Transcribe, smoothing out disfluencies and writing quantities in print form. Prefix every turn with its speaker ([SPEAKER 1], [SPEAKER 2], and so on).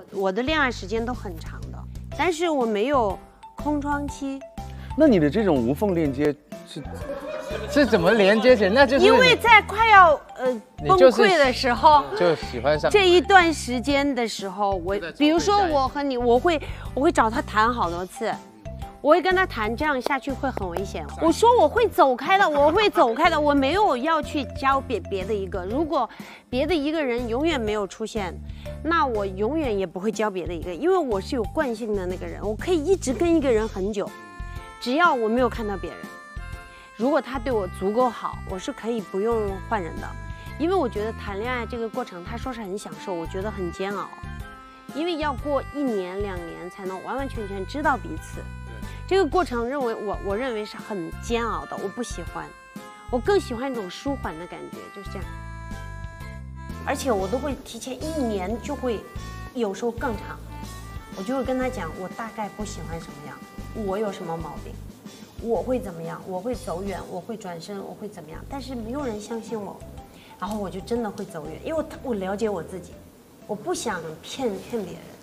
[SPEAKER 1] 我的恋爱时间都很长的，但是我没有空窗期。
[SPEAKER 2] 那你的这种无缝链接
[SPEAKER 3] 是怎么连接起来？那就是
[SPEAKER 1] 因为在快要崩溃的时候，
[SPEAKER 3] 就喜欢上
[SPEAKER 1] 这一段时间的时候，比如说我和你，我会找他谈好多次。我会跟他谈，这样下去会很危险。我说我会走开的，我会走开的，我没有要去交别的一个。如果别的一个人永远没有出现，那我永远也不会交别的一个，因为我是有惯性的那个人，我可以一直跟一个人很久，只要我没有看到别人。如果他对我足够好，我是可以不用换人的，因为我觉得谈恋爱这个过程，他说是很享受，我觉得很煎熬，因为要过1年2年才能完完全全知道彼此。这个过程我认为是很煎熬的，我不喜欢，我更喜欢一种舒缓的感觉，就是这样。而且我都会提前1年就会，有时候更长，我就会跟他讲，我大概不喜欢什么样，我有什么毛病，我会怎么样，我会走远，我会转身，我会怎么样，但是没有人相信我，然后我就真的会走远，因为我了解我自己，我不想骗别人。